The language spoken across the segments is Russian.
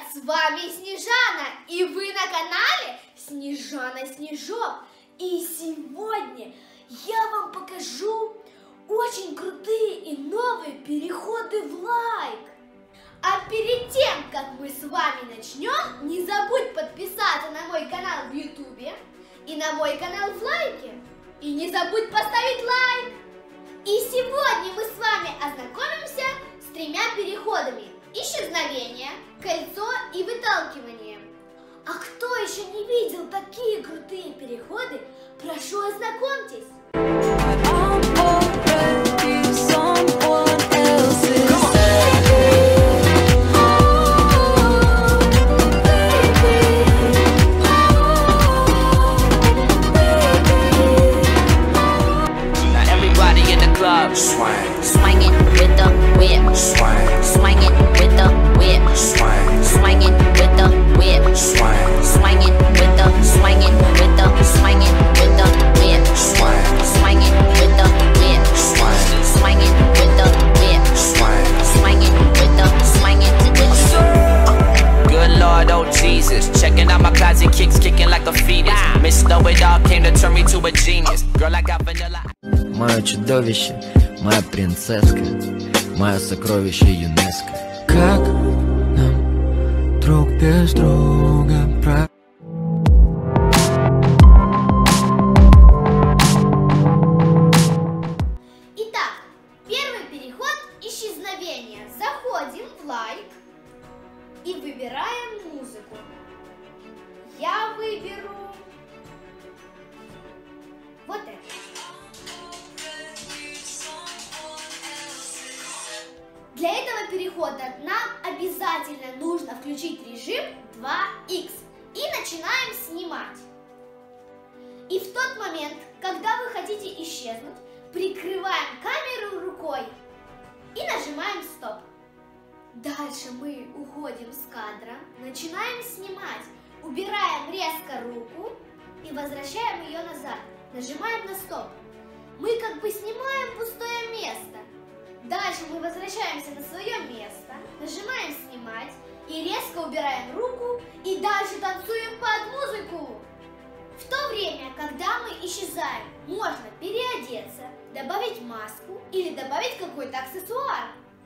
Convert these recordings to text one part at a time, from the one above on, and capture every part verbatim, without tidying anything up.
С вами Снежана, и вы на канале Снежана Снежок. И сегодня я вам покажу очень крутые и новые переходы в лайк. А перед тем, как мы с вами начнем, не забудь подписаться на мой канал в ютубе и на мой канал в лайке. И не забудь поставить лайк. И сегодня мы с вами ознакомимся с тремя переходами: исчезновение, кольцо и выталкивание. А кто еще не видел такие крутые переходы, прошу, ознакомьтесь. Swing, swinging with the whip. Swing, swinging with the whip. Swing, swinging with the whip. Swing, swinging with the swinging with the swinging with the whip. Swing, swinging with the whip. Swing, swinging with the whip. Swing, swinging with the swinging with the. Good Lord, oh Jesus, checking out my closet, kicks kicking like a fetus. Miss Know It All came to turn me to a genius. Girl, I got vanilla. Мое чудовище, моя принцесска, мое сокровище ЮНЕСКО. Как нам друг без друга про... Итак, первый переход — исчезновение. Заходим в лайк и выбираем музыку. Я выберу вот это. Для этого перехода нам обязательно нужно включить режим два икс и начинаем снимать. И в тот момент, когда вы хотите исчезнуть, прикрываем камеру рукой и нажимаем стоп. Дальше мы уходим с кадра, начинаем снимать, убираем резко руку и возвращаем ее назад. Нажимаем на стоп. Мы как бы снимаем пустое место. Дальше мы возвращаемся на свое место, нажимаем снимать и резко убираем руку и дальше танцуем под музыку. В то время, когда мы исчезаем, можно переодеться, добавить маску или добавить какой-то аксессуар.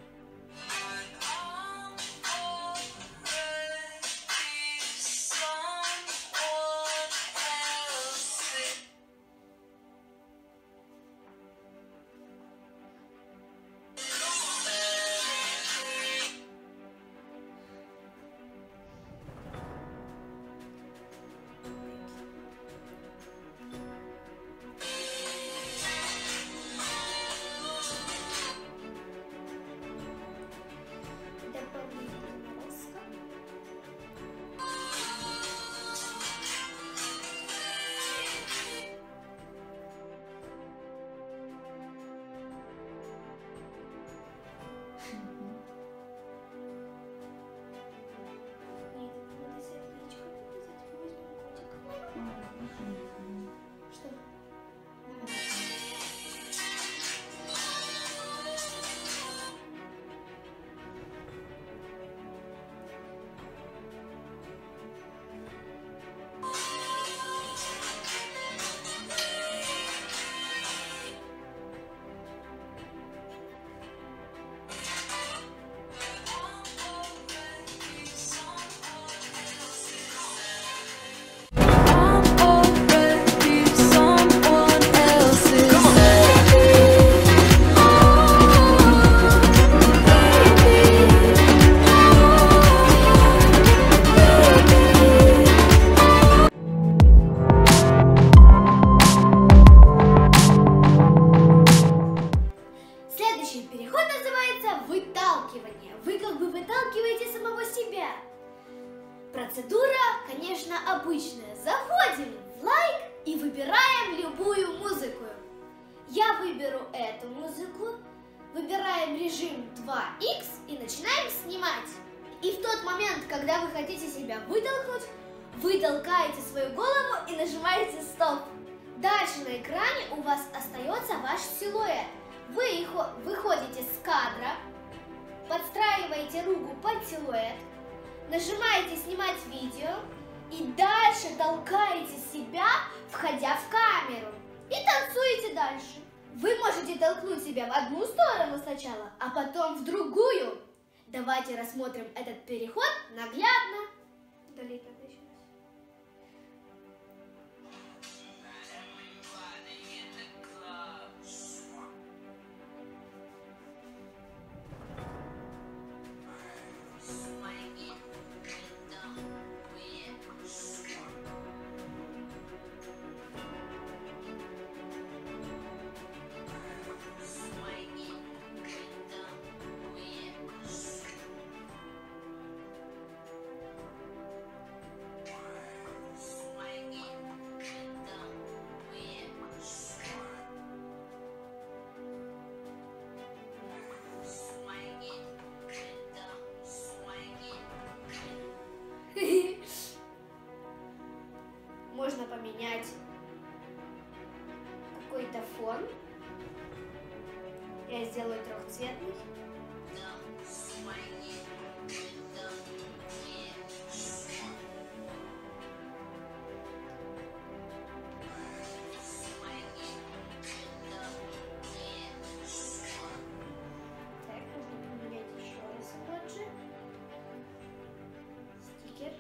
Вы как бы выталкиваете самого себя. Процедура, конечно, обычная. Заходим в лайк и выбираем любую музыку. Я выберу эту музыку, выбираем режим два икс и начинаем снимать. И в тот момент, когда вы хотите себя вытолкнуть, вы толкаете свою голову и нажимаете стоп. Дальше на экране у вас остается ваш силуэт. Вы выходите с кадра, подстраиваете руку под силуэт, Нажимаете «Снимать видео» и дальше толкаете себя, входя в камеру. И танцуете дальше. Вы можете толкнуть себя в одну сторону сначала, а потом в другую. Давайте рассмотрим этот переход наглядно. Удалить надо еще раз. Можно поменять какой-то фон. Я сделаю трехцветный. Так, можно поменять еще раз тот же стикер.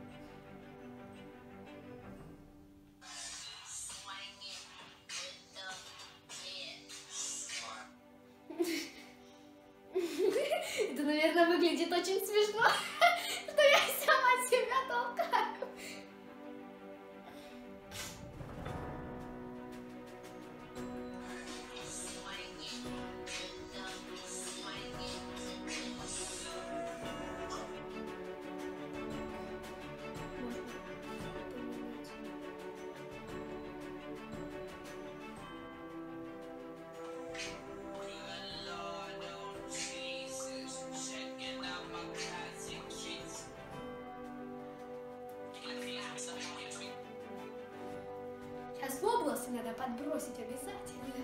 Это, наверное, выглядит очень смешно, что я сама себя толкаю. Сейчас волосы надо подбросить обязательно.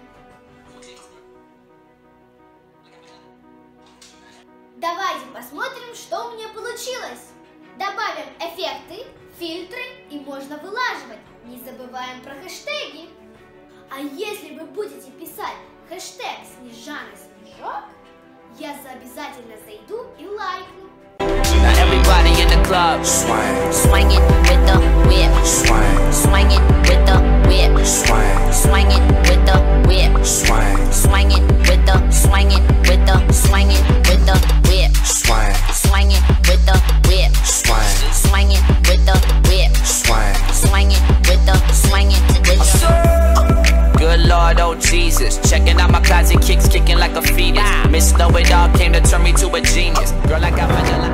Давайте посмотрим, что у меня получилось. Добавим эффекты, фильтры и можно вылаживать. Не забываем про хэштеги. А если вы будете писать хэштег Снежана Снежок, я обязательно зайду и лайкну. Everybody in the club, swing, swinging with the whip, swing, swinging with the whip, swing, swinging with the whip, swing, swinging with the swinging with the swinging with the whip, swing, swinging with the whip, swing, swinging with the whip, swing, swinging with the swinging with the. Good Lord, oh Jesus, checking out my closet, kicks kicking like a fetus. Miss Know It All came to turn me to a genius. Girl, I got vanilla.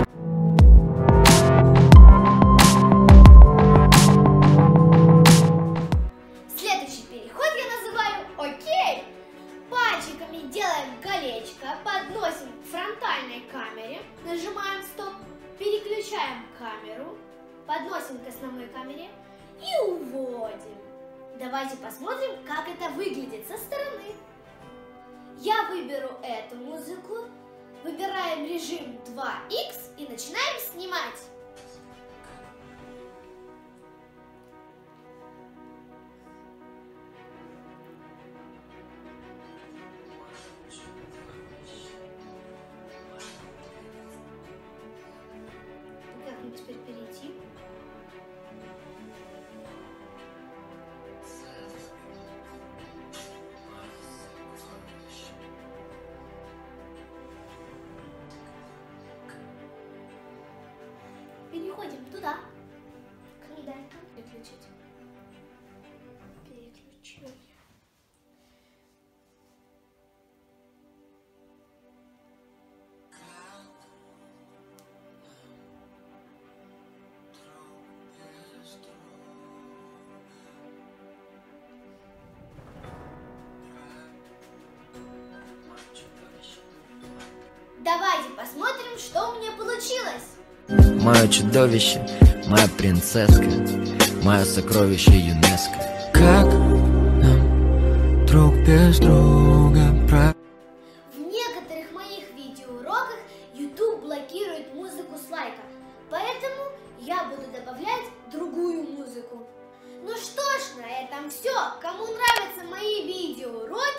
Подносим к фронтальной камере, нажимаем стоп, переключаем камеру, подносим к основной камере и уводим. Давайте посмотрим, как это выглядит со стороны. Я выберу эту музыку, выбираем режим два икс и начинаем снимать. Теперь перейти. Переходим туда. Книга. Переключить. Переключение. Давайте посмотрим, что у меня получилось. Мое чудовище, моя принцесска, мое сокровище ЮНЕСКО. Как нам друг без друга прав... В некоторых моих видеоуроках YouTube блокирует музыку с лайка. поэтому я буду добавлять другую музыку. Ну что ж, на этом все. Кому нравятся мои видеоуроки,